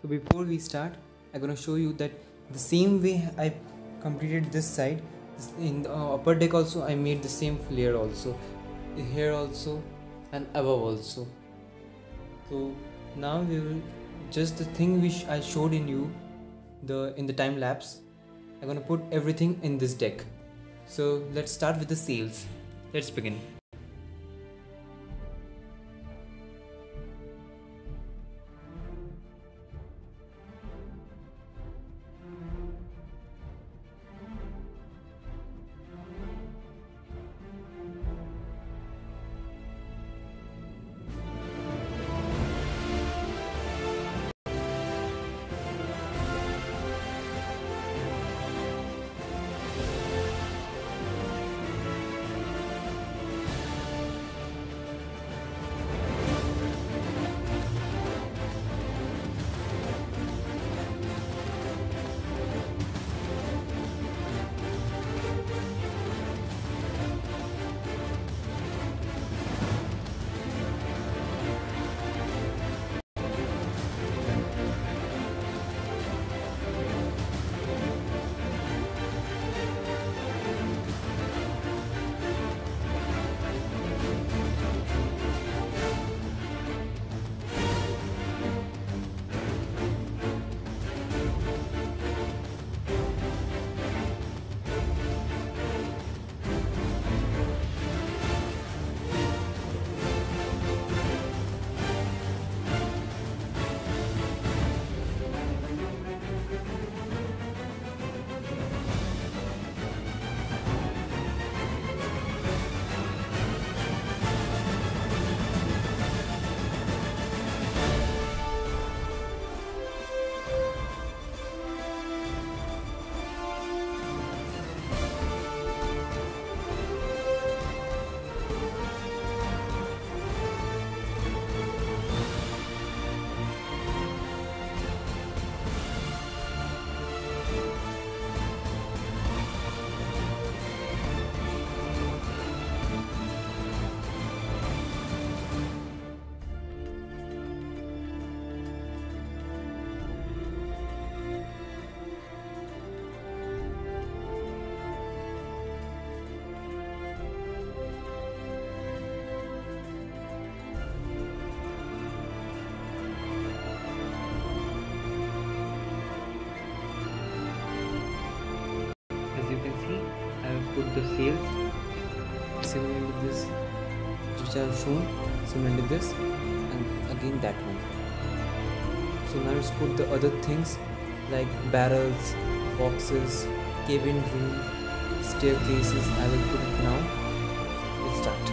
before we start, I'm gonna show you that the same way I completed this side, in the upper deck also I made the same flare also, here also and above also. So now we will just the thing which I showed in you in the time lapse. I'm gonna put everything in this deck. So let's start with the sails. Let's begin. As you can see, I have put the sails similarly this which I have shown, similarly this, and again that one. So now let's put the other things like barrels, boxes, cabin room, staircases. I will put it now. Let's start.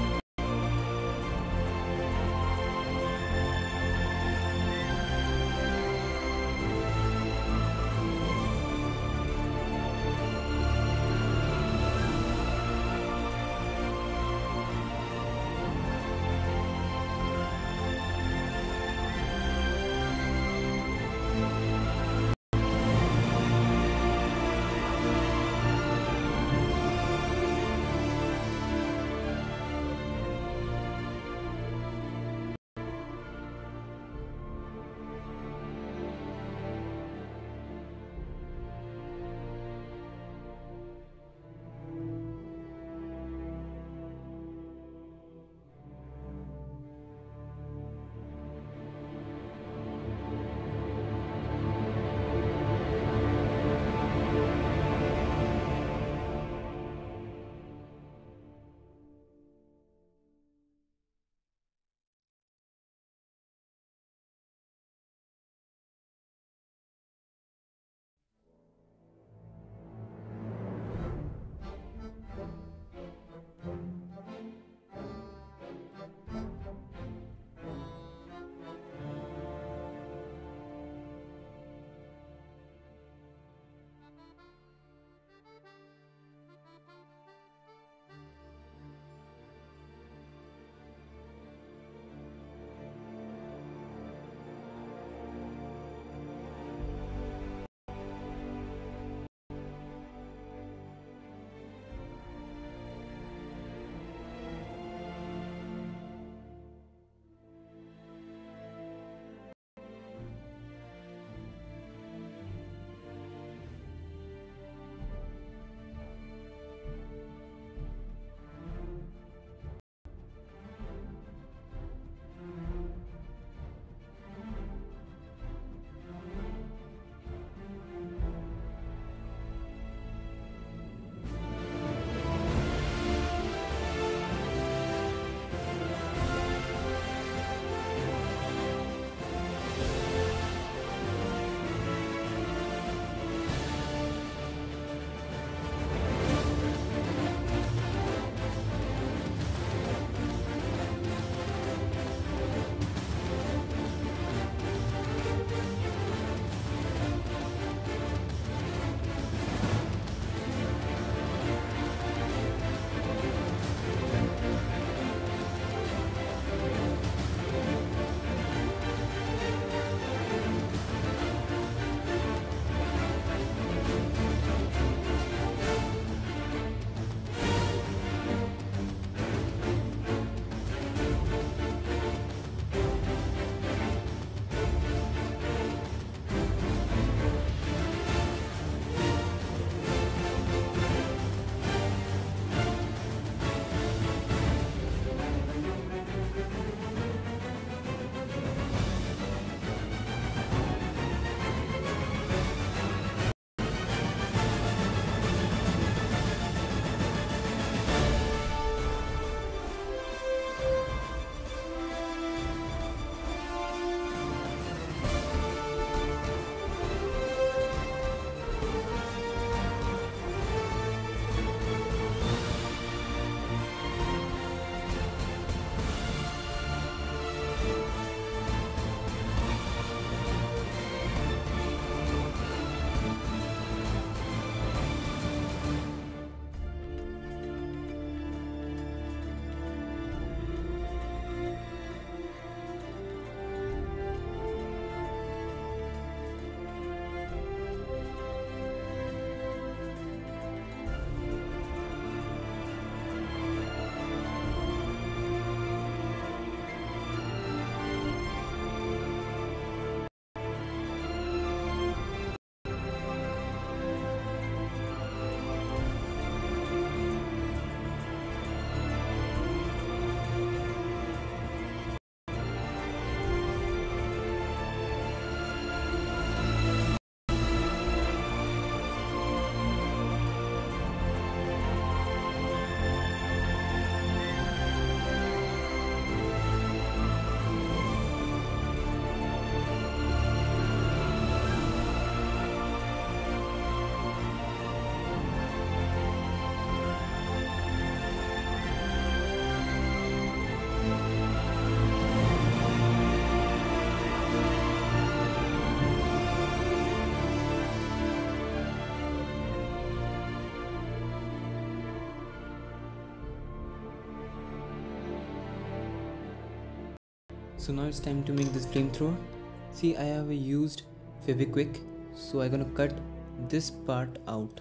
So now it's time to make this flamethrower. See, I have used Fevikwik, so I'm gonna cut this part out.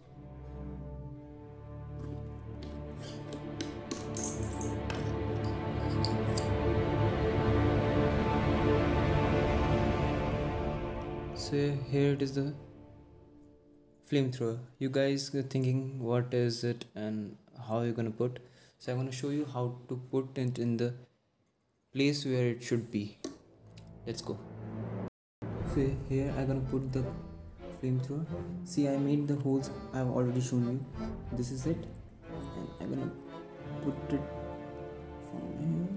So here it is, the flamethrower. You guys are thinking what is it and how you're gonna put. So I'm gonna show you how to put it in the place where it should be. Let's go. So here I'm gonna put the flamethrower. See, I made the holes. I've already shown you. This is it, and I'm gonna put it from here,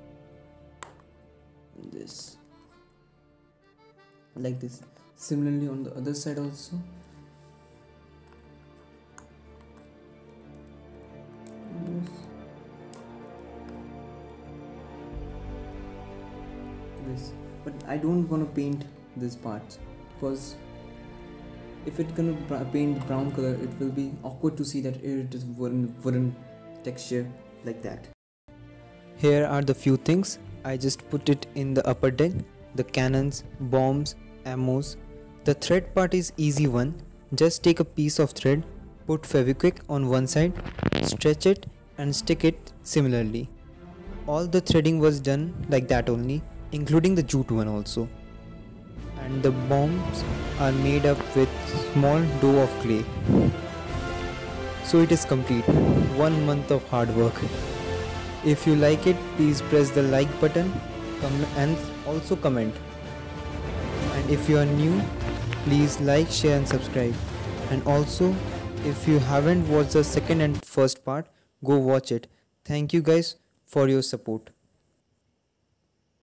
and this, like this. Similarly on the other side also. This, but I don't want to paint this part, because if it's gonna paint brown color, it will be awkward to see that it is wooden texture like that. Here are the few things. I just put it in the upper deck: the cannons, bombs, ammos. The thread part is easy one. Just take a piece of thread, put Fevikwik on one side, stretch it and stick it similarly. All the threading was done like that only, including the jute one also. And the bombs are made up with small dough of clay. So it is complete. 1 month of hard work. If you like it, please press the like button and also comment. And if you are new, please like, share and subscribe. And also, if you haven't watched the second and first part, go watch it. Thank you guys for your support.